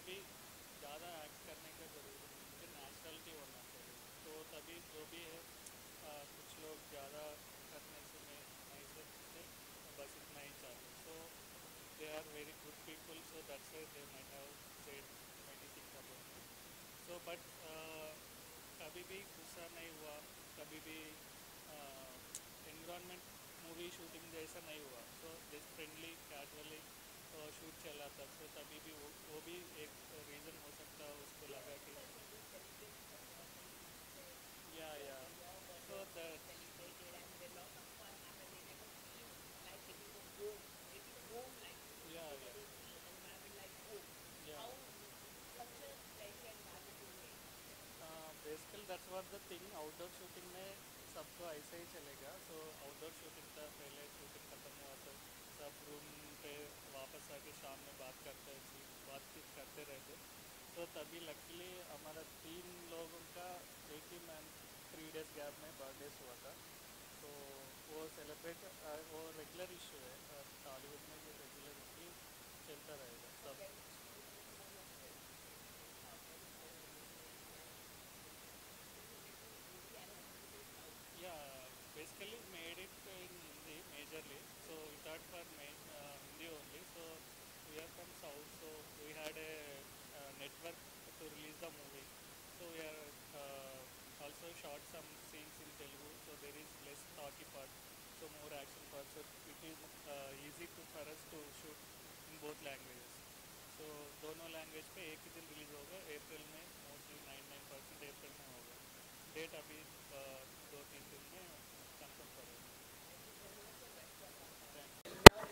भी ज़्यादा एक्ट करने का ज़रूरी नहीं, मुझे नेचुरलिटी होना चाहिए। तो तभी जो भी है कुछ लोग ज़्यादा करने से मैं नहीं सकते, बस इतना ही चाहते। So they are very good people, so that's why they might have said many things about me. So but कभी भी गुस्सा नहीं हुआ, कभी भी एनवायरनमेंट मूवी शूटिंग जैसा नहीं हुआ। So just friendly casually shoot चला था। सो तभी भी वो भी एक रीज़न हो सकता है, उसको लगा कि या सो that yeah yeah basically that's what the thing, outdoor shooting में सबको ऐसे ही चलेगा। सो आउटडोर शूटिंग था, पहले शूटिंग ख़त्म हुआ तो सब रूम पे वापस आके शाम में बातचीत करते रहते। तो तभी लकीली हमारा 3 लोगों का एक ही मंथ 3 डेज गैप में बर्थडेज हुआ था। तो वो सेलिब्रेट वो रेगुलर इशू है टॉलीवुड में, ये रेगुलर इशू चलता रहेगा सब। Yeah, basically made it in Hindi majorly. So we thought for Hindi only. So we are from South, so we had a network to release the movie. So we are also shot some scenes in Telugu. So there is less talky part, so more action part. So it is easy for us to shoot in both languages. So दोनों language पे एक ही दिन release होगा अप्रैल में, mostly 99% अप्रैल में होगा। Date अभी 2-3 दिन में कंफर्म करेगा। थैंक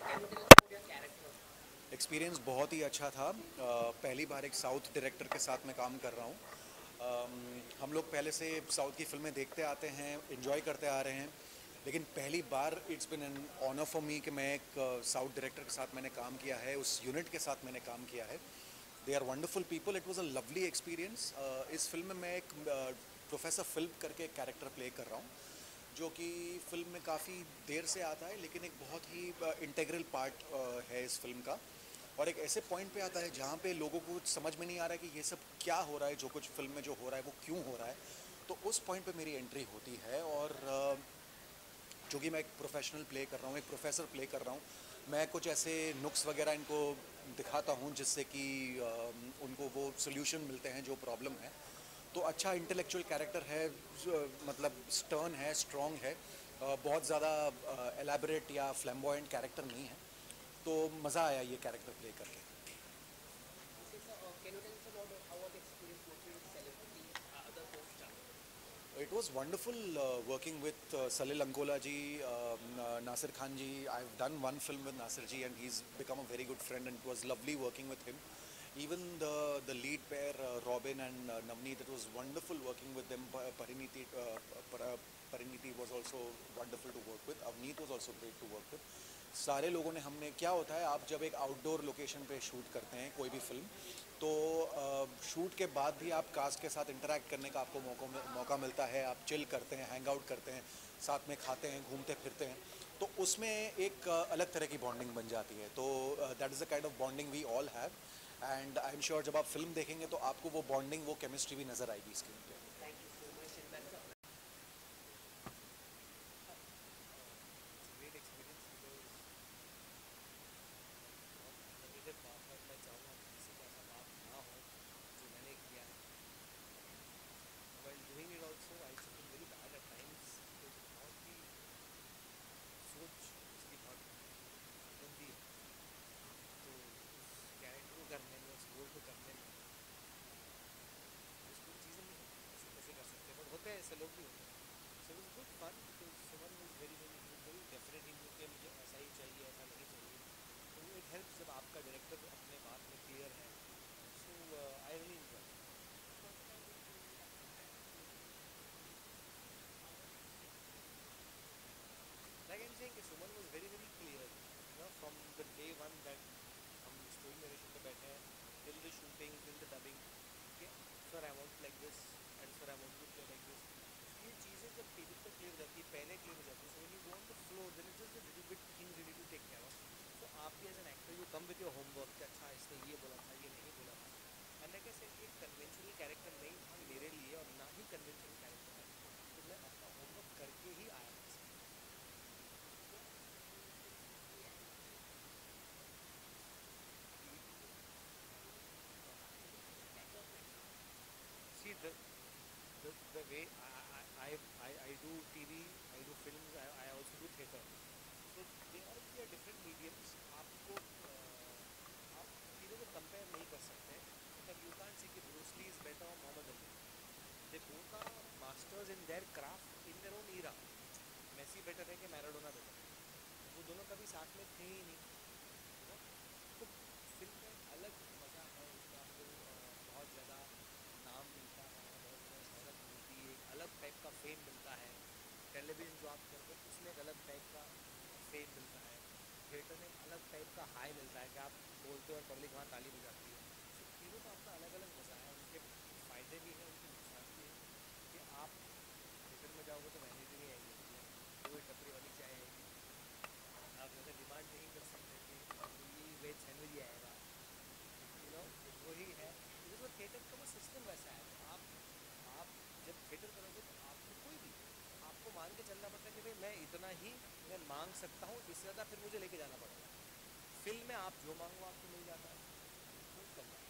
एक्सपीरियंस बहुत ही अच्छा था। पहली बार एक साउथ डायरेक्टर के साथ मैं काम कर रहा हूँ। हम लोग पहले से साउथ की फ़िल्में देखते आते हैं, इन्जॉय करते आ रहे हैं, लेकिन पहली बार it's been an honour for me कि मैं एक साउथ डायरेक्टर के साथ मैंने काम किया है, उस यूनिट के साथ मैंने काम किया है। They are wonderful people, it was a lovely experience. इस फिल्म में मैं एक प्रोफेसर फिल्म करके एक कैरेक्टर प्ले कर रहा हूँ, जो कि फिल्म में काफ़ी देर से आता है, लेकिन एक बहुत ही इंटेग्रल पार्ट है इस फिल्म का। और एक ऐसे पॉइंट पे आता है जहाँ पे लोगों को समझ में नहीं आ रहा है कि ये सब क्या हो रहा है, जो कुछ फिल्म में जो हो रहा है वो क्यों हो रहा है। तो उस पॉइंट पे मेरी एंट्री होती है, और जो कि मैं एक प्रोफेशनल प्ले कर रहा हूँ, एक प्रोफेसर प्ले कर रहा हूँ। मैं कुछ ऐसे नुक्स वगैरह इनको दिखाता हूँ जिससे कि उनको वो सोल्यूशन मिलते हैं जो प्रॉब्लम है। तो अच्छा इंटेलेक्चुअल कैरेक्टर है, मतलब स्टर्न है, स्ट्रॉन्ग है, बहुत ज़्यादा एलैबोरेट या फ्लैम्बॉयंट कैरेक्टर नहीं है। तो मज़ा आया ये कैरेक्टर प्ले करके। It was wonderful working with Salil Ankola ji, Nasir Khan ji. I've done one film with Nasir ji and he's become a very good friend, and it was lovely working with him. Even the lead pair, Robin and Navneet, it was wonderful working with them. Pariniti was also wonderful to work with. Avneet was also great to work with. सारे लोगों ने, हमने, क्या होता है आप जब एक आउटडोर लोकेशन पे शूट करते हैं कोई भी फिल्म, तो शूट के बाद भी आप कास्ट के साथ इंटरेक्ट करने का आपको मौका मिलता है। आप चिल करते हैं, हैंग आउट करते हैं, साथ में खाते हैं, घूमते फिरते हैं। तो उसमें एक अलग तरह की बॉन्डिंग बन जाती है। तो that is the kind of bonding we all have, and I am sure जब आप फिल्म देखेंगे तो आपको वो बॉन्डिंग, वो केमिस्ट्री भी नज़र आएगी स्क्रीन पे। इट्स ग्रेट एक्सपीरियंस बिकॉज बहुत अंडररेटेड बात है। मैं चाहूँगा कि किसी को ऐसा बात ना हो जो मैंने किया है। And while doing it also I used to feel very bad at times because बहुत ही सोच उसकी बहुत गंदी है। तो उस कैरेक्टर को करने में, उस रोल को करने में कुछ कुछ चीज़ें नहीं होती, ऐसे कैसे कर सकते हैं, बट होते हैं, ऐसे लोग भी होते हैं। So it was good fun because Suman was very very he was very definite, he knew कि मुझे ऐसा ही चाहिए, ऐसा नहीं चाहिए। तो इट हेल्प्स जब आपका डायरेक्टर अपने बात में क्लियर है। So I really enjoy. Like I am saying कि Suman was very very clear, you know, from the day one that हम स्टोरी नरेशन पे बैठे हैं, till the shooting, till the dubbing, कि sir I want like this, and sir I want to play like this. ये चीज़ें जब page पे clear हो जाती है, पहले क्लियर हो जाती है, so when you go on the flow then it's just the little bit things you need to take care of. So आप भी as an actor you come with your homework कि अच्छा इसने ये बोला था, ये नहीं बोला था। कैसे एक कन्वेंशनल कैरेक्टर नहीं था मेरे लिए और ना ही कन्वेंशनल कैरेक्टर है, तो मैं अपना होमवर्क करके ही आया था। See the way I do TV, I do films, I also do theatre. So they all three are different mediums. आपको आप तीनों को कंपेयर नहीं कर सकते, मतलब you can't say कि Bruce Lee is better or Muhammad Ali. They both are masters in their craft in their own era. Messi better है कि मैराडोना बेटर है, वो दोनों कभी साथ में थे ही नहीं, तो फिल्म में अलग मज़ा है, उसमें आपको बहुत ज़्यादा नाम मिलता है, बहुत ज़्यादा शहरत मिलती है, एक अलग टाइप का फेम मिलता है। टेलीविज़न जो आप करते हैं उसमें एक अलग टाइप का फेम मिलता है, थिएटर में एक अलग टाइप का हाई मिलता है कि आप बोलते हो और पब्लिक वहाँ ताली बजाती है। तो तीनों का अपना अलग अलग मज़ा है, उनके फ़ायदे भी हैं, उनके नुकसान भी हैं। कि आप थिएटर में जाओगे तो मैनेज नहीं आएगी, कोई टपरी वाली चाय आएगी, आप ज़्यादा डिमांड नहीं कर सकते कि वेज सैंडविच आएगा, वही है। तो थिएटर का वो सिस्टम वैसा है, आप जब थिएटर करोगे तो आपको कोई भी आपको मान के चलना पड़ता है कि भाई मैं इतना ही मैं मांग सकता हूँ, इससे ज़्यादा फिर मुझे लेके जाना पड़ेगा। फिल्म में आप जो मांगो आपको मिल जाता है, तो चल जाता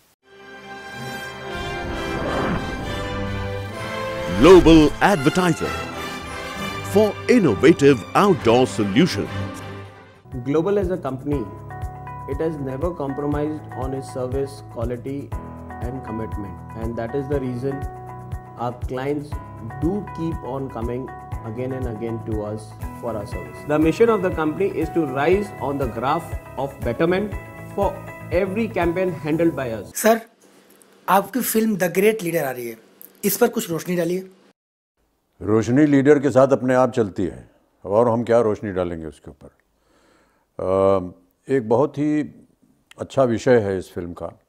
है। Global Advertiser for innovative outdoor solutions. Global as a company, it has never compromised on its service quality and commitment, and that is the reason our clients do keep on coming again and again to us for our service. The mission of the company is to rise on the graph of betterment for every campaign handled by us. Sir, आपकी film the great leader आ रही है, इस पर कुछ रोशनी डालिए। रोशनी leader के साथ अपने आप चलती है, और हम क्या रोशनी डालेंगे उसके ऊपर। एक बहुत ही अच्छा विषय है इस फिल्म का।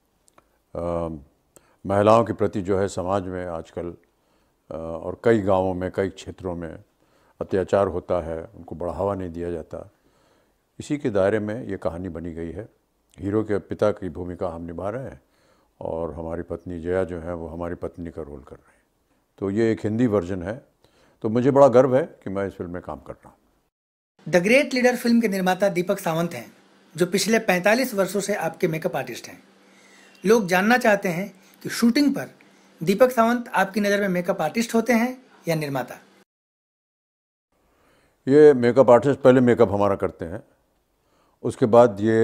महिलाओं के प्रति जो है समाज में आजकल और कई गांवों में, कई क्षेत्रों में अत्याचार होता है, उनको बढ़ावा नहीं दिया जाता। इसी के दायरे में ये कहानी बनी गई है। हीरो के पिता की भूमिका हम निभा रहे हैं और हमारी पत्नी जया जो है वो हमारी पत्नी का रोल कर रहे हैं। तो ये एक हिंदी वर्जन है, तो मुझे बड़ा गर्व है कि मैं इस फिल्म में काम कर रहा हूँ। द ग्रेट लीडर फिल्म के निर्माता दीपक सावंत हैं, जो पिछले 45 वर्षों से आपके मेकअप आर्टिस्ट हैं। लोग जानना चाहते हैं कि शूटिंग पर दीपक सावंत आपकी नज़र में मेकअप आर्टिस्ट होते हैं या निर्माता? ये मेकअप आर्टिस्ट पहले मेकअप हमारा करते हैं, उसके बाद ये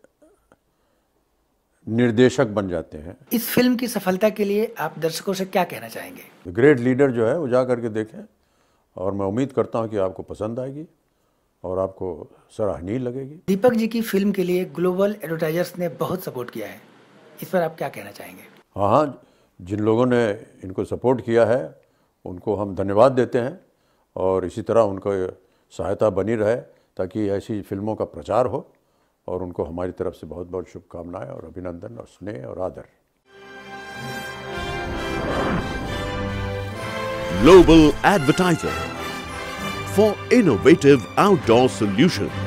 निर्देशक बन जाते हैं। इस फिल्म की सफलता के लिए आप दर्शकों से क्या कहना चाहेंगे? ग्रेट लीडर जो है वो जा करके देखें, और मैं उम्मीद करता हूँ कि आपको पसंद आएगी और आपको सराहनीय लगेगी। दीपक जी की फिल्म के लिए ग्लोबल एडवर्टाइजर्स ने बहुत सपोर्ट किया है, इस पर आप क्या कहना चाहेंगे? हाँ, जिन लोगों ने इनको सपोर्ट किया है उनको हम धन्यवाद देते हैं, और इसी तरह उनको सहायता बनी रहे ताकि ऐसी फिल्मों का प्रचार हो, और उनको हमारी तरफ से बहुत बहुत शुभकामनाएं और अभिनंदन और स्नेह और आदर। Global Advertiser for innovative outdoor solutions.